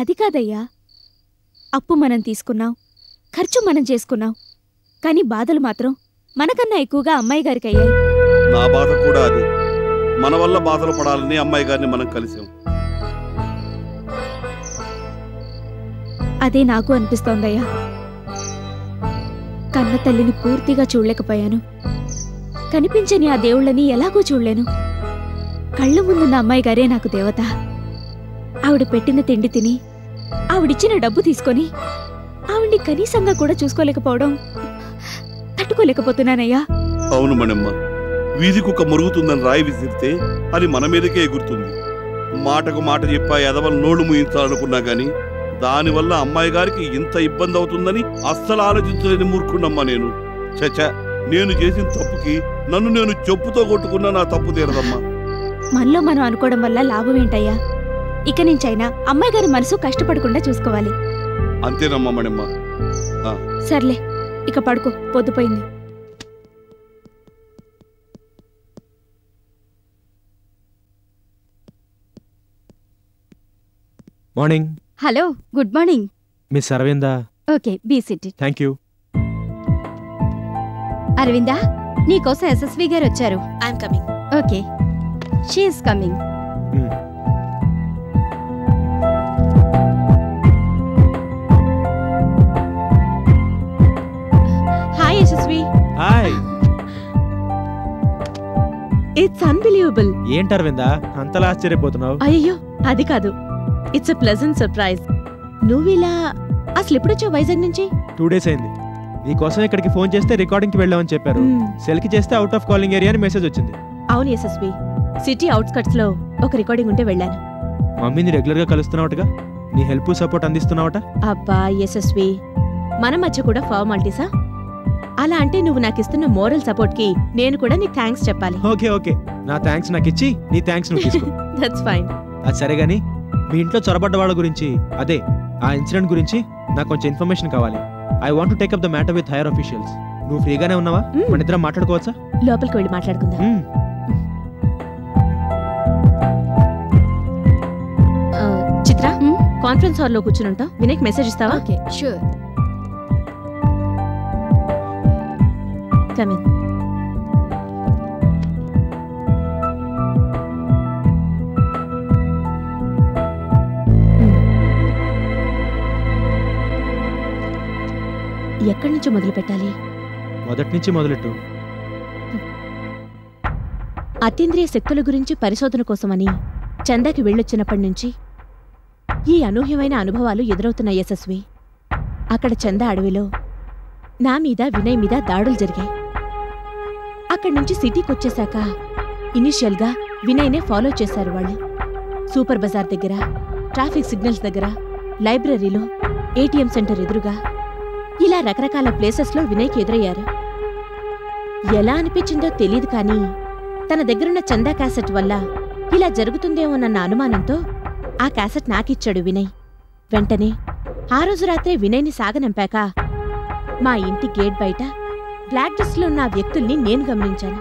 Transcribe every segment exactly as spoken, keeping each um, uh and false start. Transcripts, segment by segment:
అది కాదయ్యా, అప్పు మనం తీసుకున్నాం, ఖర్చు మనం చేసుకున్నాం, కానీ బాధలు మాత్రం మనకన్నా ఎక్కువగా అమ్మాయి గారికి అయ్యాయి. నా బాధ కూడా అది. మన వల్ల బాధలు పడాలని అమ్మాయి గారిని మనం కలిసాం. అదే నాకు అనిపిస్తోందయ్యా. కన్న తల్లిని పూర్తిగా చూడలేకపోయాను, కనిపించని ఆ దేవుళ్ళని ఎలాగూ చూడలేను. కళ్ళ ముందున్న అమ్మాయి గారే నాకు దేవత. ఆవిడ పెట్టిన తిండి తిని, ఆవిడిచ్చిన డబ్బు తీసుకొని, ఆవిడ్ని కనీసంగా కూడా చూసుకోలేకపోవడం తట్టుకోలేకపోతున్నానయ్యా. అవును మణమ్మ, వీధి కుక్క మురుగుతుందని రాయి విసిరితే అది మన మీదకే ఎగురుతుంది. మాటకు మాట చెప్పా ఎదవలు నోళ్లు ముయించాలనుకున్నా గాని దానివల్ల అమ్మాయి గారికి ఇంత ఇబ్బంది అవుతుందని అస్సలు ఆలోచించలేని మూర్ఖుండమ్మా నేను. చచ్చా, నేను చేసిన తప్పుకి నన్ను నేను చెప్పుతో కొట్టుకున్నా నా తప్పు తీరదమ్మా. మనలో మనం అనుకోవడం వల్ల లాభం ఏంటయ్యా? ఇక నుంచైనా అమ్మాయి గారి మనసు కష్టపడకుండా చూసుకోవాలి. అంతేనమ్మా మణమ్మ. సర్లే, ఇక పడుకో, పొద్దుపోయింది. Morning. Hello, good morning. Miss Aravinda? Okay, be sit. Thank you. Aravinda, నీకోసం ఎస్ఎస్వి గారు వచ్చారు. I'm coming. Okay, she is coming. Hi Yashasvi. Hi. It's unbelievable. ఏంటి అరవిందా అంతలా ఆశ్చర్యపోతున్నావు? అయ్యో, అది కాదు, ఇట్స్ ఎ ప్లెజెంట్ సర్ప్రైజ్. నువ్విలా అసలు ఎప్పుడొచ్చావు వైజాగ్ నుంచి? టూ డేస్ అయింది. నీకోసం ఇక్కడికి ఫోన్ చేస్తే రికార్డింగ్ కి వెళ్ళామని చెప్పారు. సెల్ కి చేస్తే అవుట్ ఆఫ్ కాలింగ్ ఏరియా అని మెసేజ్ వచ్చింది. అవును యశస్వి, సిటీ అవుట్స్కట్స్ లో ఒక రికార్డింగ్ ఉంటే వెళ్ళాను. మమ్మీని రెగ్యులర్ గా కలుస్తున్నావుటగా, నీ హెల్ప్ సపోర్ట్ అందిస్తున్నావట. అబ్బా యశస్వి, మన మధ్య కూడా ఫార్మాలిటీసా? అలా అంటే నువ్వు నాకు ఇస్తున్న మోరల్ సపోర్ట్ కి నేను కూడా నీకు థ్యాంక్స్ చెప్పాలి. ఓకే ఓకే, నా థ్యాంక్స్ నాకు ఇచ్చి నీ థ్యాంక్స్ నువ్వు తీసుకో. That's fine. అది సరే గానీ, మీ ఇంట్లో చొరబడ్డ వాళ్ళ గురించి, అదే ఆ ఇన్సిడెంట్ గురించి నాకు కొంచెం ఇన్ఫర్మేషన్ కావాలి. I want to take up the matter with higher officials. నువ్వు ఫ్రీగానే ఉన్నావా? మన ఇద్దరం మాట్లాడుకోవచ్చా? లోపలికి వెళ్ళి మాట్లాడుకుందాం. చిత్ర, కాన్ఫరెన్స్ హాల్ లో కూర్చుని ఉంటాం. వినయ్ మెసేజ్ ఇస్తావా? Okay, sure. Come in. ఎక్కడి నుంచి మొదలు పెట్టాలి? మొదటి నుంచి మొదలెట్టు. అతీంద్రియ శక్తుల గురించి పరిశోధన కోసమని చందాకి వెళ్ళొచ్చినప్పటి నుంచి ఈ అనూహ్యమైన అనుభవాలు ఎదురవుతున్న యశస్వి. అక్కడ చందా అడవిలో నా మీద వినయ్ మీద దాడులు జరిగాయి. అక్కడి నుంచి సిటీకి వచ్చేశాక ఇనిషియల్గా వినయ్నే ఫాలో చేశారు వాళ్ళు. సూపర్ బజార్ దగ్గర, ట్రాఫిక్ సిగ్నల్స్ దగ్గర, లైబ్రరీలో, ఏటీఎం సెంటర్ ఎదురుగా, ఇలా రకరకాల ప్లేసెస్లో వినయ్కి ఎదురయ్యారు. ఎలా అనిపించిందో తెలీదు కానీ తన దగ్గరున్న చందా క్యాసెట్ వల్ల ఇలా జరుగుతుందేమోనన్న అనుమానంతో ఆ క్యాసెట్ నాకిచ్చాడు వినయ్. వెంటనే ఆ రోజు రాత్రే వినయ్ని సాగనంపాక మా ఇంటి గేట్ బయట బ్లాక్ డ్రెస్లో ఉన్న ఆ వ్యక్తుల్ని నేను గమనించాను.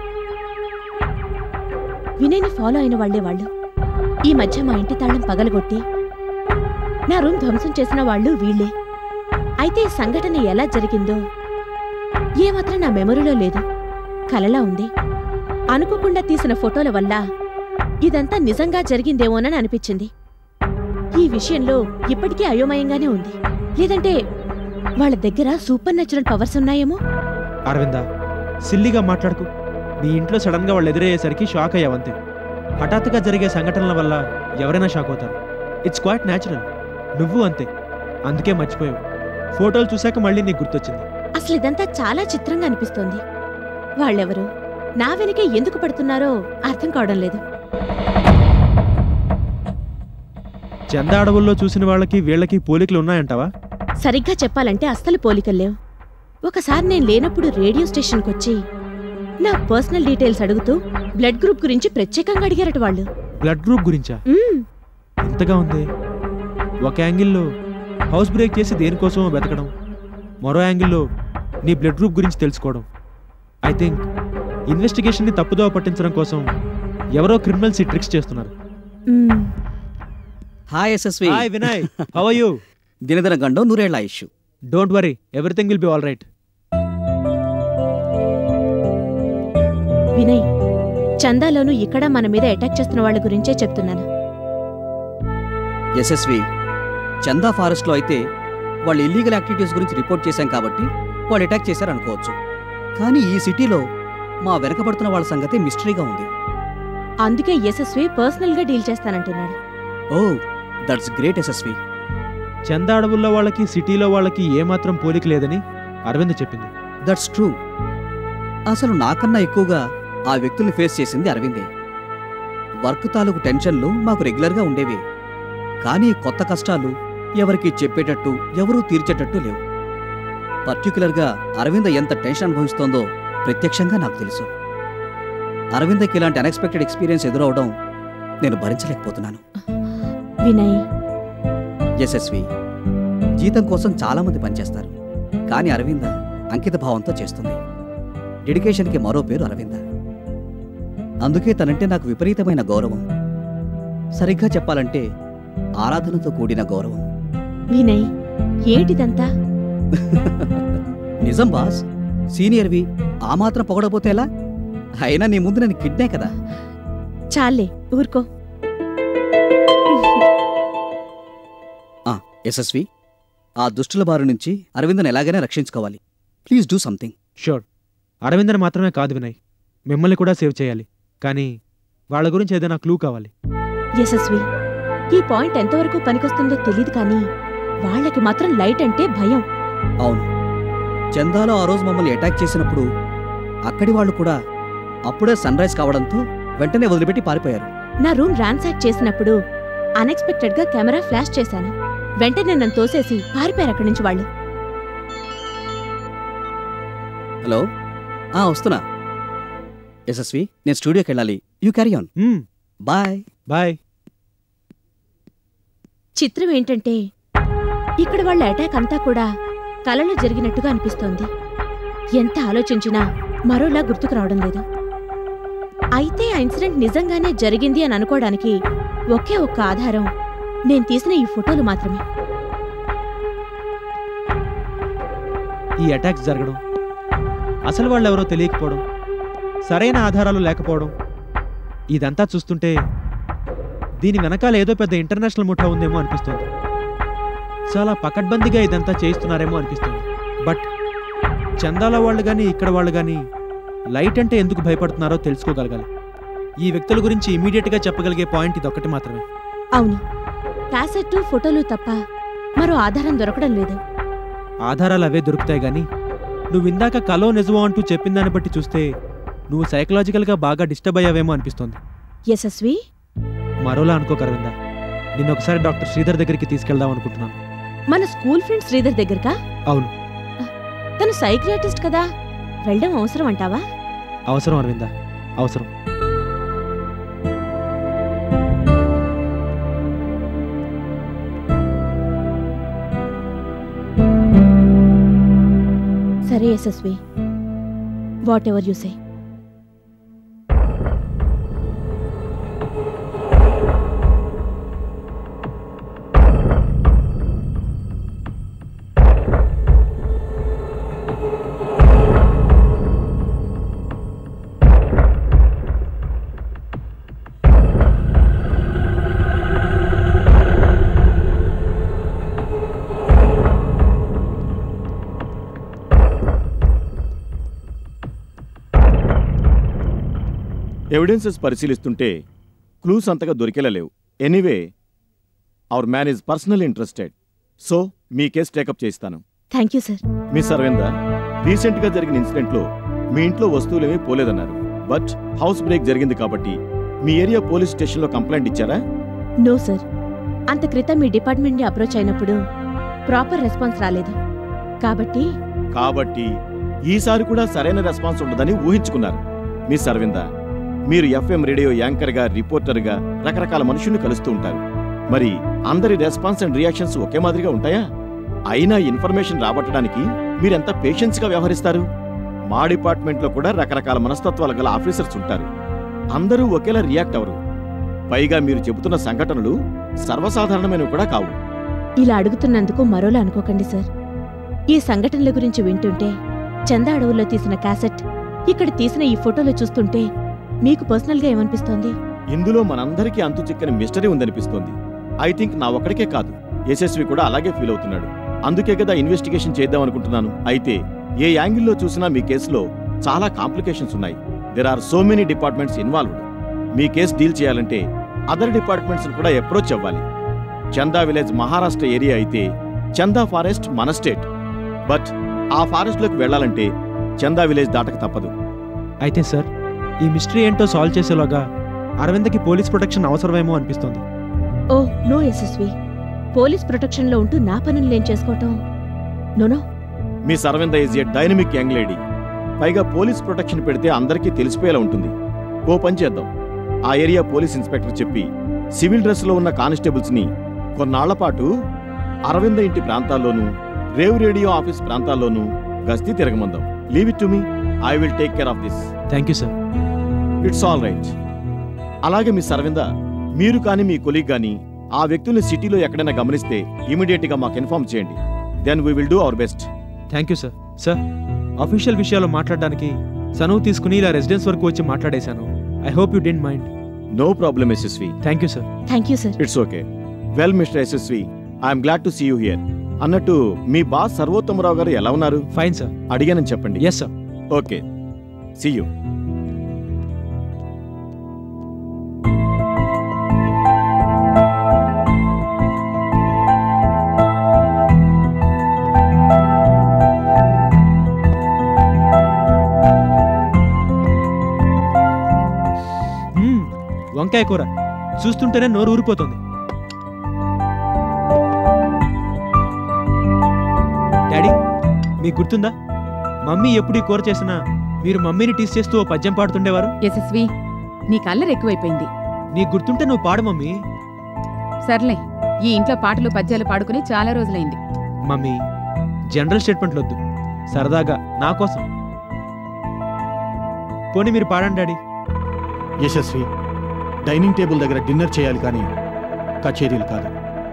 వినయ్ని ఫాలో అయిన వాళ్లే వాళ్ళు. ఈ మధ్య మా ఇంటి తాళం పగలగొట్టి నా రూమ్ ధ్వంసం చేసిన వాళ్ళు వీళ్లే. అయితే ఈ సంఘటన ఎలా జరిగిందో ఏమాత్రం నా మెమరీలో లేదు, కలలా ఉంది. అనుకోకుండా తీసిన ఫోటోల వల్ల ఇదంతా నిజంగా జరిగిందేమోనని అనిపించింది. ఈ విషయంలో ఇప్పటికీ అయోమయంగానే ఉంది. లేదంటే వాళ్ళ దగ్గర సూపర్ న్యాచురల్ పవర్స్ ఉన్నాయేమో? అరవిందా, సిల్లిగా మాట్లాడుకు. మీ ఇంట్లో సడన్ గా వాళ్ళు ఎదురయ్యేసరికి షాక్ అయ్యావంతే. హఠాత్తుగా జరిగే సంఘటనల వల్ల ఎవరైనా షాక్ అవుతారు. It's quite natural. నువ్వు అంతే, అందుకే మర్చిపోయావు. ఫోటోలు చూశాక మళ్ళీ నీకు గుర్తొచ్చింది. అసలు ఇదంతా చాలా చిత్రంగా అనిపిస్తోంది. వాళ్ళెవరు, నా వెనకే ఎందుకు పడుతున్నారో అర్థం కావడం లేదు. చందా అడవుల్లో చూసిన వాళ్ళకి వీళ్ళకి పోలికలు ఉన్నాయంటావా? సరిగ్గా చెప్పాలంటే అస్సలు పోలికల్లేవు. ఒకసారి నేను లేనప్పుడు రేడియో స్టేషన్కొచ్చి నా పర్సనల్ డీటెయిల్స్ అడుగుతూ బ్లడ్ గ్రూప్ గురించి ప్రత్యేకంగా అడిగారట వాళ్ళు. బ్లడ్ గ్రూప్ గురించా? ఇంతగా ఉంది. ఒక యాంగిల్లో హౌస్ బ్రేక్ చేసి దేనికోసమో వెతకడం, మరో యాంగిల్లో నీ బ్లడ్ గ్రూప్ గురించి తెలుసుకోవడం. ఐ థింక్ ఇన్వెస్టిగేషన్ని తప్పుదోవ పట్టించడం కోసం ఎవరో క్రిమినల్స్ ఈ ట్రిక్స్ చేస్తున్నారు. Hi Yashasvi. Hi Vinay, how are you? దినదిన గండం నూరేళ్ల ఆయుష్. Don't worry, everything will be all right. Vinay, చందాలోను ఇక్కడ మన మీద అటాక్ చేస్తున్న వాళ్ళ గురించే చెప్తున్నాను. యశస్వి, చందా ఫారెస్ట్లో అయితే వాళ్ళు ఇల్లీగల్ యాక్టివిటీస్ గురించి రిపోర్ట్ చేశాం కాబట్టి వాళ్ళు అటాక్ చేశారనుకోవచ్చు. కానీ ఈ సిటీలో మా వెనకబడుతున్న వాళ్ళ సంగతి మిస్టరీగా ఉంది. అందుకే యశస్వి పర్సనల్ గా డీల్ చేస్తానంటున్నాడు. Oh, that's great Yashasvi. Chanda అడవుల్లో వాళ్ళకి సిటీలో వాళ్ళకి ఏమాత్రం పోలిక లేదని అరవింద్ చెప్పింది. That's true. అసలు నాకన్నా ఎక్కువగా ఆ వ్యక్తుల్ని ఫేస్ చేసింది అరవిందే. వర్క్ తాలూకు టెన్షన్లు మాకు రెగ్యులర్గా ఉండేవి. కానీ కొత్త కష్టాలు ఎవరికి చెప్పేటట్టు ఎవరూ తీర్చేటట్టు లేవు. పర్టికులర్గా అరవింద ఎంత టెన్షన్ అనుభవిస్తోందో ప్రత్యక్షంగా నాకు తెలుసు. అరవిందకి ఇలాంటి అన్ఎక్స్పెక్టెడ్ ఎక్స్పీరియన్స్ ఎదురవడం నేను భరించలేకపోతున్నాను. వినయ్, యశస్వి, జీతం కోసం చాలామంది పనిచేస్తారు. కానీ అరవింద అంకిత భావంతో చేస్తుంది. డెడికేషన్కి మరో పేరు అరవింద. అందుకే తనంటే నాకు విపరీతమైన గౌరవం. సరిగ్గా చెప్పాలంటే ఆరాధనతో కూడిన గౌరవం. వినయ్, ఏటిదంతా? నిజం బాస్, సీనియర్వి ఆ మాత్రం పొగడపోతే ఎలా? అయినా నీ ముందు నేను కిడ్నే కదా. చాలే, ఊరుకో. యశస్వి, ఆ దుష్టుల బారు నుంచి అరవిందను ఎలాగైనా రక్షించుకోవాలి. Please do something. షూర్. అరవిందన్ మాత్రమే కాదు వినయ్, మిమ్మల్ని కూడా సేవ్ చేయాలి. కానీ వాళ్ళ గురించి ఏదైనా క్లూ కావాలి. యశస్వి, ఈ పాయింట్ ఎంతవరకు పనికొస్తుందో తెలీదు కానీ వాళ్ళకి మాత్రం లైట్ అంటే భయం. అవును, చందాలో ఆ రోజు మమ్మల్ని అటాక్ చేసినప్పుడు అక్కడి వాళ్ళు కూడా అప్పుడే సన్ రైజ్ కావడంతో వెంటనే వదిలిపెట్టి పారిపోయారు. నా రూమ్ ర్యాన్సాక్ చేసినప్పుడు అన్ఎక్స్పెక్టెడ్ గా కెమెరా ఫ్లాష్ చేశాను. వెంటనే నన్ను తోసేసి పారిపోయారు అక్కడి నుంచి వాళ్ళు. హలో, ఆ వస్తున్నా. యశస్వి, నేను స్టూడియోకి వెళ్ళాలి. You carry on. Bye bye. చిత్రం ఏంటంటే ఇక్కడ వాళ్ళ అటాక్ అంతా కూడా కలలో జరిగినట్టుగా అనిపిస్తోంది. ఎంత ఆలోచించినా మరోలా గుర్తుకు రావడం లేదు. అయితే ఆ ఇన్సిడెంట్ నిజంగానే జరిగింది అని అనుకోవడానికి ఒకే ఒక్క ఆధారం నేను తీసిన ఈ ఫోటోలు మాత్రమే. ఈ అటాక్స్ జరగడం, అసలు వాళ్ళెవరో తెలియకపోవడం, సరైన ఆధారాలు లేకపోవడం, ఇదంతా చూస్తుంటే దీని వెనకాల ఏదో పెద్ద ఇంటర్నేషనల్ ముఠా ఉందేమో అనిపిస్తుంది. చాలా పకడ్బందీగా ఇదంతా చేయిస్తున్నారేమో అనిపిస్తుంది. బట్ చందాల వాళ్ళు కానీ ఇక్కడ వాళ్ళు కానీ లైట్ అంటే ఎందుకు భయపడుతున్నారో తెలుసుకోగలగాలి. ఈ వ్యక్తుల గురించి ఇమీడియట్గా చెప్పగలిగే పాయింట్ ఇదొక్కటి మాత్రమే. అవును, క్యాసెట్టు ఫోటోలు తప్ప మరో ఆధారం దొరకడం లేదు. ఆధారాలు అవే దొరుకుతాయి గానీ నువ్వు ఇందాక కలో నిజమో అంటూ చెప్పిందాన్ని బట్టి చూస్తే నువ్వు సైకలాజికల్గా బాగా డిస్టర్బ్ అయ్యావేమో అనిపిస్తోంది. యశస్వి, మరోలా అనుకోక అరవిందా, నిన్న ఒకసారి డాక్టర్ శ్రీధర్ దగ్గరికి తీసుకెళ్దాం అనుకుంటున్నాను. మన స్కూల్ ఫ్రెండ్ శ్రీధర్ దగ్గరకా? అవును. తను సైకియాట్రిస్ట్ కదా, వెళ్ళడం అవసరం అంటావా? అవసరం అరవిందా, అవసరం. సరే Yashasvi, what ever you. Evidences పరిశీలిస్తుంటే క్లూస్ అంతగా దొరికేలా లేవు. Anyway, our man is personal interested. So మీ కేసు టేకప్ చేస్తాను. Thank you sir. Miss Aravinda, recent గా జరిగిన ఇన్సిడెంట్ లో మీ ఇంట్లో వస్తువులేమీ పోలేదన్నారు. బట్ హౌస్ బ్రేక్ జరిగింది కాబట్టి మీ ఏరియా పోలీస్ స్టేషన్ లో కంప్లైంట్ ఇచ్చారా? నో సార్, అంత క్రితం మీ డిపార్ట్మెంట్ ని అప్రోచ్ అయినప్పుడు ప్రాపర్ రెస్పాన్స్ రాలేదు. కాబట్టి కాబట్టి ఈసారి కూడా సరైన రెస్పాన్స్ ఉండదని ఊహించుకున్నారు. మిస్ అరవింద, మీరు ఎఫ్ఎం రేడియో యాంకర్గా, రిపోర్టర్గా రకరకాల మనుషుల్ని కలుస్తూ ఉంటారు. మరి అందరి రెస్పాన్స్ అండ్ రియాక్షన్స్ ఒకే మాదిరిగా ఉంటాయా? అయినా ఇన్ఫర్మేషన్ రాబట్టడానికి మీరెంత పేషెన్స్గా వ్యవహరిస్తారు? మా డిపార్ట్మెంట్లో కూడా రకరకాల మనస్తత్వాలు గల ఆఫీసర్స్ ఉంటారు. అందరూ ఒకేలా రియాక్ట్ అవరు. పైగా మీరు చెబుతున్న సంఘటనలు సర్వసాధారణమైనవి కూడా కావు. ఇలా అడుగుతున్నందుకు మరోలా అనుకోకండి సార్. ఈ సంఘటనల గురించి వింటుంటే, చందా అడవుల్లో తీసిన క్యాసెట్, ఇక్కడ తీసిన ఈ ఫోటోలు చూస్తుంటే మీకు పర్సనల్గా ఏమనిపిస్తోంది? ఇందులో మనందరికీ అంతు చిక్కని మిస్టరీ ఉందనిపిస్తోంది. ఐ థింక్ నా ఒక్కడికే కాదు, యశస్వి కూడా అలాగే ఫీల్ అవుతున్నాడు. అందుకే కదా ఇన్వెస్టిగేషన్ చేద్దాం అనుకుంటున్నాను. అయితే ఏ యాంగిల్లో చూసినా మీ కేసులో చాలా కాంప్లికేషన్స్ ఉన్నాయి. There are so many departments involved. మీ కేసు డీల్ చేయాలంటే అదర్ డిపార్ట్మెంట్స్ కూడా అప్రోచ్ అవ్వాలి. చందా విలేజ్ మహారాష్ట్ర ఏరియా అయితే చందా ఫారెస్ట్ మన స్టేట్. బట్ ఆ ఫారెస్ట్లోకి వెళ్లాలంటే చందా విలేజ్ దాటక తప్పదు. అయితే సార్, ఈ మిస్టరీ ఏంటో సాల్వ్ చేసేలోగా అరవింద్కి పోలీస్ ప్రొటెక్షన్ అవసరమేమో అనిపిస్తోంది. ఓ నో యశస్వి, పోలీస్ ప్రొటెక్షన్లో ఉంటూ నా పనులు నేను చేసుకోవటం no no. Miss Aravinda is a dynamic young lady. పైగా పోలీస్ ప్రొటెక్షన్ పెడితే అందరికీ తెలిసిపోయేలా ఉంటుంది. ఓ పని చేద్దాం, ఆ ఏరియా పోలీస్ ఇన్స్పెక్టర్ చెప్పి సివిల్ డ్రెస్లో ఉన్న కానిస్టేబుల్స్ ని కొన్నాళ్ల పాటు అరవింద ఇంటి ప్రాంతాల్లోనూ రేవ్ రేడియో ఆఫీస్ ప్రాంతాల్లోనూ గస్తీ తిరగమందాం. Leave it to me, I will take care of this. Thank you sir. It's all right. అలాగే మిస్ అరవింద, మీరు కానీ మీ కొలీగ్ కానీ ఆ వ్యక్తుల్ని సిటీలో ఎక్కడైనా గమనిస్తే ఇమీడియట్ గా మాకు ఇన్ఫార్మ్ చేయండి. Then we will do our best. Thank you sir. Sir, official విషయాలు మాట్లాడడానికి సనువు తీసుకుని ఇలా రెసిడెన్స్ వరకు వచ్చి మాట్లాడేశాను. I hope you don't mind. No problem Yashasvi. Thank you sir. Thank you sir. It's okay. Well mister Yashasvi, I'm glad to see you here. అన్నట్టు మీ బాస్ సర్వోత్తమరావు గారు ఎలా ఉన్నారు? Fine sir. అడిగానని చెప్పండి. Yes sir. Okay, see you. వంకాయ కూర చూస్తుంటేనే నోరు ఊరిపోతుంది. డాడీ, మీకు గుర్తుందా, మమ్మీ ఎప్పుడు ఈ కూర చేసినా మీరు మమ్మీని టీస్ చేస్తూ ఓ పద్యం పాడుతుండేవారు. యశస్వి, నీ కల్లర్ ఎక్కువైపోయింది. నీకు గుర్తుంటే నువ్వు పాడు మమ్మీ. సర్లే, ఈ ఇంట్లో పాటలు పద్యాలు పాడుకుని చాలా రోజులైంది. మమ్మీ, జనరల్ స్టేట్మెంట్లు వద్దు, సరదాగా నా కోసం. పోనీ మీరు పాడండి డాడీ. యశస్వి, డైనింగ్ టేబుల్ దగ్గర డిన్నర్ చేయాలి కానీ కచేరీలు కాదు.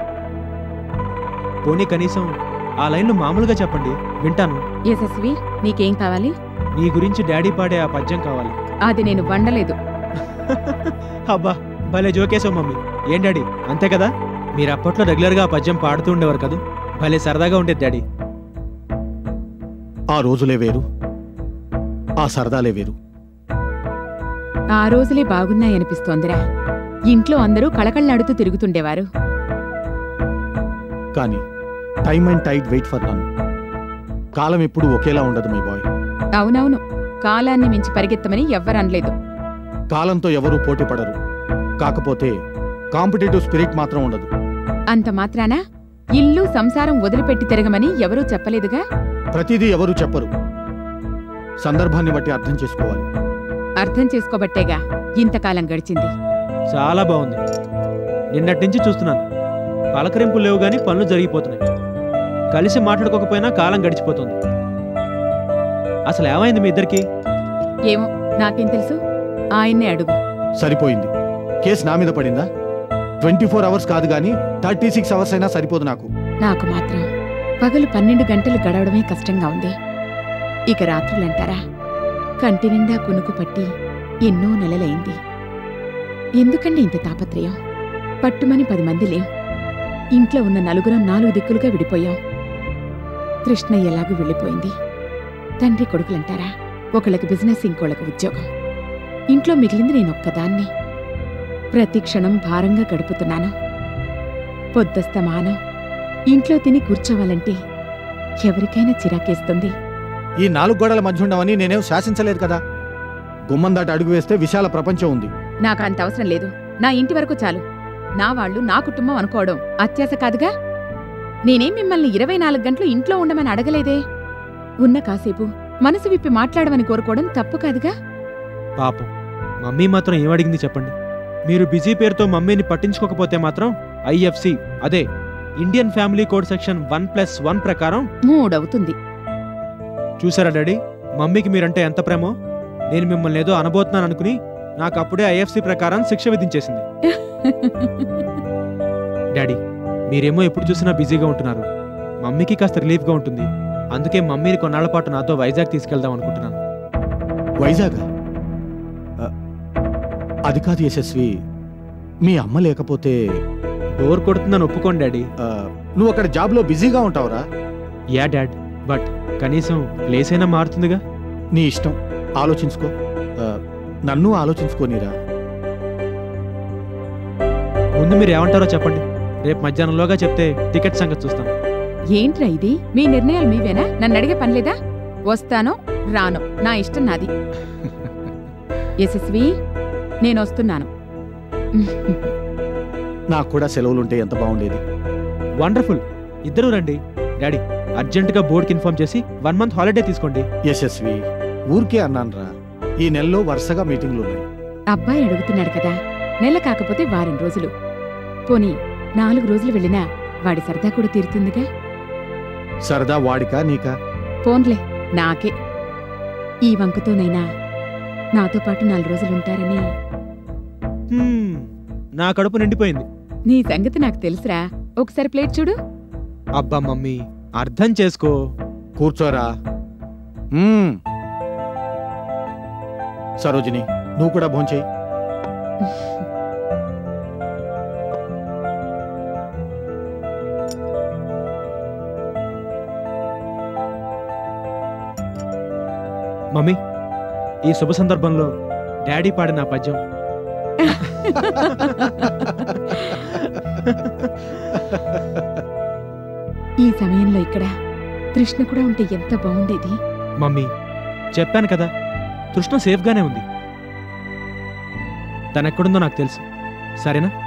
పోనీ కనీసం ఆ లైన్లు మామూలుగా చెప్పండి, వింటాను. యశస్వి, నీకేం కావాలి? నీ గురించి డాడీ పాడే ఆ పద్యం కావాలి. అది నేను వండలేదు. అబ్బా, భలే జోకేశావు మమ్మీ. ఏం డాడీ, అంతే కదా? మీరు అప్పట్లో రెగ్యులర్గా ఆ పద్యం పాడుతూ ఉండేవారు కదా, భలే సరదాగా ఉండేది డాడీ. ఆ రోజులే వేరు, ఆ సరదాలే వేరు. ఆ రోజులే బాగున్నాయనిపిస్తోందిరా. ఇంట్లో అందరూ కళకళ్ళాడుతూ తిరుగుతుండేవారు. కానీ time and tide wait for none. కాలం ఎప్పుడు ఒకేలా ఉండదు మై బాయ్. అవునవును, కాలాన్ని మించి పరిగెత్తమని ఎవ్వరనలేదు. కాలంతో ఎవరూ పోటీ పడరు, కాకపోతే కాంపిటేటివ్ స్పిరిట్ మాత్రం ఉండదు. అంత మాత్రాన ఇల్లు సంసారం వదిలిపెట్టి తిరగమని ఎవరూ చెప్పలేదుగా. ప్రతిదీ ఎవరూ చెప్పరు, సందర్భాన్ని బట్టి అర్థం చేసుకోవాలి. అర్థం చేసుకోబట్టేగా ఇంతకాలం గడిచింది. చాలా బాగుంది. నిన్నటి నుంచి చూస్తున్నాను, పలకరింపులు లేవు గాని పనులు జరిగిపోతున్నాయి. కలిసి మాట్లాడుకోకపోయినా కాలం గడిచిపోతుంది. అసలు ఏమైంది మీ ఇద్దరికి? ఏమో నాకేం తెలుసు, ఆయన్నే అడుగు. సరిపోయింది, కేసు నా మీద పడిందా? ట్వంటీ ఫోర్ అవర్స్ కాదు గాని థర్టీ సిక్స్ అవర్స్ అయినా సరిపోదు నాకు. నాకు మాత్రం పగలు పన్నెండు గంటలు గడవడమే కష్టంగా ఉంది. ఇక రాత్రులంటారా, కంటి నిండా కునుకు పట్టి ఎన్నో నెలలైంది. ఎందుకండి ఇంత తాపత్రయం? పట్టుమని పది మంది లేం. ఇంట్లో ఉన్న నలుగురం నాలుగు దిక్కులుగా విడిపోయాం. కృష్ణ ఎలాగూ వెళ్ళిపోయింది. తండ్రి కొడుకులంటారా, ఒకళ్ళకి బిజినెస్, ఇంకోళ్ళకి ఉద్యోగం. ఇంట్లో మిగిలింది నేనొక్కదాన్ని. ప్రతి క్షణం భారంగా గడుపుతున్నాను. పొద్దస్తమానం ఇంట్లో తిని కూర్చోవాలంటే ఎవరికైనా చిరాకేస్తుంది. ఈ నాలుగు గోడల మధ్య ఉండవని నేనేం శాసించలేదు కదా. గుమ్మం దాటి అడుగు వేస్తే విశాల ప్రపంచం ఉంది. నాకు అంత అవసరం లేదు. నా ఇంటి వరకు చాలు. నా వాళ్ళు నా కుటుంబం అనుకోవడం అత్యాశ కాదుగా. నేనేం మిమ్మల్ని ఇరవై నాలుగు గంటలు ఇంట్లో ఉండమని అడగలేదే. ఉన్న కాసేపు మనసు విప్పి మాట్లాడమని కోరుకోవడం తప్పు కాదుగా. పాపం మమ్మీ మాత్రం ఏమడిగింది చెప్పండి. మీరు బిజీ పేరుతో మమ్మీని పట్టించుకోకపోతే మాత్రం ఐఎఫ్సి, అదే Indian family code section one plus one ప్రకారం మూడవుతుంది. చూసారా డాడీ, మమ్మీకి మీరంటే ఎంత ప్రేమో. నేను మిమ్మల్ని ఏదో అనబోతున్నాను అనుకుని నాకు అప్పుడే ఐఎఫ్సి ప్రకారం శిక్ష విధించేసింది. డాడీ, మీరేమో ఎప్పుడు చూసినా బిజీగా ఉంటున్నారు. మమ్మీకి కాస్త రిలీఫ్గా ఉంటుంది. అందుకే మమ్మీని కొన్నాళ్ల పాటు నాతో వైజాగ్ తీసుకెళ్దాం అనుకుంటున్నాను. వైజాగ్ అది కాదు యశస్వి, మీ అమ్మ లేకపోతే బోర్ కొడుతుందని ఒప్పుకోండి డాడీ. ఆ, నువ్వు అక్కడ జాబ్లో బిజీగా ఉంటావురా. యా డాడ్, బట్ కనీసం ప్లేస్ అయినా మారుతుందిగా. నీ ఇష్టం, ఆలోచించుకో. ఆ, నన్ను ఆలోచించుకోనిరా. ముందు మీరు ఏమంటారో చెప్పండి. రేపు మధ్యాహ్నంలోగా చెప్తే టికెట్ సంగతి చూస్తాను. ఏంట్రా ఇది? మీ నిర్ణయాలు మీవేనా? నన్ను అడిగే పనిలేదా? వస్తానో రానో నా ఇష్టం నాది. యశస్వి, నేను వస్తున్నాను. నాకు కూడా సెలవులుంటే ఎంత బాగుండేది. వండర్ఫుల్, ఇద్దరూ రండి. డాడీ, అర్జెంటుగా బోర్డుకి ఇన్ఫార్మ్ చేసి వన్ మంత్ హాలిడే తీసుకోండి. యశస్వి, ఊరికే అన్నానురా. ఈ నెలలో వరుసగా మీటింగ్లు ఉన్నాయి. అబ్బాయి అడుగుతున్నాడు కదా, నెల కాకపోతే వారం రోజులు. పోనీ నాలుగు రోజులు వెళ్ళినా వాడి సరదా కూడా తీరుతుందిగా. సరదా వాడికా నీకా? పోన్లే, నాకే. ఈ వంకతోనైనా నాతో పాటు నాలుగు రోజులుంటారని. హ్మ్, నా కడుపు నిండిపోయింది. నీ సంగతి నాకు తెలుసురా. ఒకసారి ప్లేట్ చూడు. అబ్బా మమ్మీ, అర్థం చేసుకో. కూర్చోరా. మ్మ్. సరోజిని, నువ్వు కూడా భోంచేయి. మమ్మీ, ఈ శుభ సందర్భంలో డాడీ పాడిన ఆ పద్యం. ఈ సమయంలో ఇక్కడ తృష్ణ కూడా ఉంటే ఎంత బాగుండేది. మమ్మీ, చెప్పాను కదా, తృష్ణ సేఫ్గానే ఉంది. తనెక్కడుందో నాకు తెలుసు. సరేనా?